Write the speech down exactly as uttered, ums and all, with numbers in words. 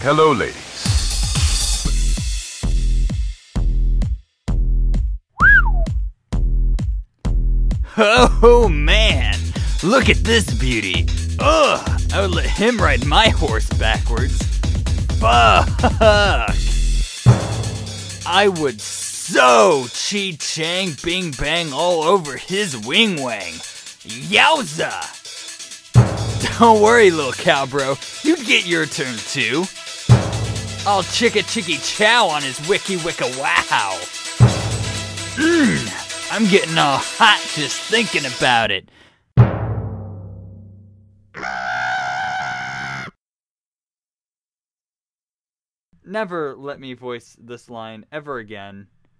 Hello, ladies. Oh man, look at this beauty. Ugh, I would let him ride my horse backwards. Fuck. I would so chi-chang bing bang all over his wing wang. Yowza. Don't worry, little cow bro, you get your turn too. I'll chicka chicki chow on his wiki wicka wow. Mmm. I'm getting all hot just thinking about it. Never let me voice this line ever again.